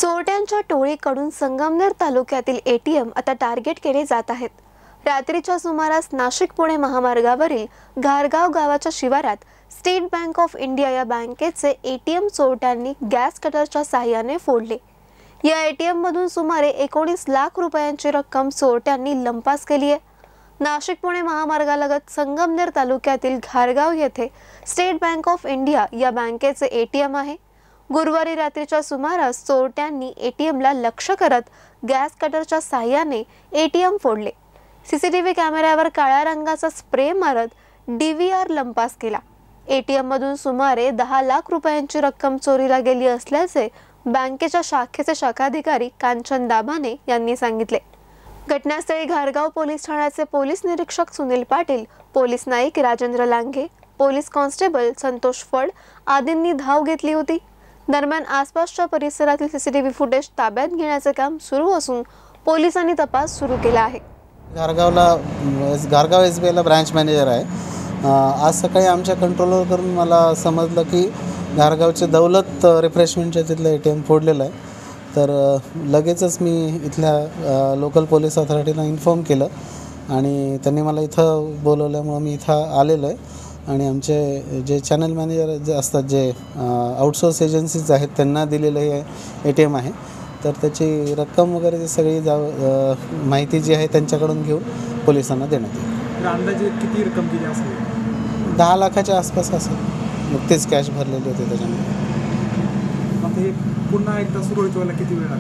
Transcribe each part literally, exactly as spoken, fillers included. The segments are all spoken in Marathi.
चोरट्यांच्या टोळीकडून संगमनेर तालुक्यातील एटीएम आता टार्गेट केले जात आहेत। रात्रीच्या सुमारास नाशिक पुणे महामार्गावरील घारगाव गावाच्या शिवारात स्टेट बँक ऑफ इंडिया या बँकेचे एटीएम चोरट्यांनी गॅस कटरच्या साहाय्याने फोडले। या एटीएम मधून सुमारे एकोणीस लाख रुपयांची रक्कम चोरट्यांनी लंपास केली आहे। नाशिक पुणे महामार्गालगत संगमनेर तालुक्यातील घारगाव येथे स्टेट बँक ऑफ इंडिया या बँकेचे एटीएम आहे। गुरुवारी रात्रीच्या सुमारास चोरट्यांनी एटीएमला लक्ष्य करत गॅस कटरच्या साहाय्याने एटीएम फोडले। सीसीटीव्ही कॅमेऱ्यावर काळ्या रंगाचा स्प्रे मारत डीव्हीआर लंपास केला। एटीएम मधून सुमारे दहा लाख रुपयांची रक्कम चोरीला गेली असल्याचे बँकेच्या शाखेचे शाखाधिकारी कांचन दाभाने यांनी सांगितले। घटनास्थळी घारगाव पोलीस ठाण्याचे पोलीस निरीक्षक Sunil Patil, police Naik Rajendra Langhe, police constable Santosh Phad आदींनी धाव घेतली होती। दरम्यान आसपासच्या परिसरातील सीसीटीव्ही फुटेज ताब्यात घेण्याचे काम सुरू असून पोलिसांनी तपास सुरू केला आहे। घारगावला घारगाव एस बी आयला ब्रांच मॅनेजर आहे। आज सकाळी आमच्या कंट्रोलवर करून मला समजलं की घारगावचे दौलत रिफ्रेशमेंटच्या तिथलं ए टी एम फोडलेलं आहे। तर लगेचच मी इथल्या लोकल पोलीस अथॉरिटीला इन्फॉर्म केलं आणि त्यांनी मला इथं बोलवल्यामुळं मी इथं आलेलो आहे। आणि आमचे जे चॅनल मॅनेजर जे असतात, जे आउटसोर्स एजन्सीज आहेत, त्यांना दिलेलं हे ए टी एम आहे। तर त्याची रक्कम वगैरे सगळी जाव माहिती जी आहे त्यांच्याकडून घेऊन पोलिसांना देण्यात येईल। अंदाजे किती रक्कम दिली असेल? दहा लाखाच्या आसपास असेल। नुकतेच कॅश भरलेली होती त्याच्यामध्ये। आता हे पुन्हा एकदा सुरू व्हायला किती वेळ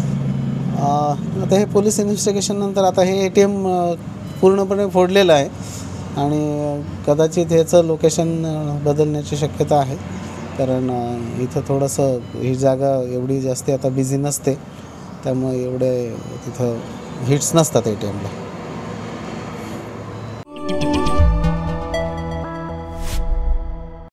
लागेल? आता हे पोलीस इन्व्हेस्टिगेशन नंतर आता हे ए टी एम पूर्णपणे फोडलेलं आहे आणि कदाचित ह्याचं लोकेशन बदलण्याची शक्यता आहे, कारण इथं थोडंसं ही जागा एवढी जास्त आता बिझी नसते, त्यामुळे एवढे तिथं हिट्स नसतात ए टी एमला।